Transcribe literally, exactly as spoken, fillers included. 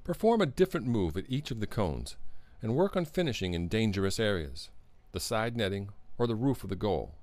Perform a different move at each of the cones and work on finishing in dangerous areas, the side netting or the roof of the goal.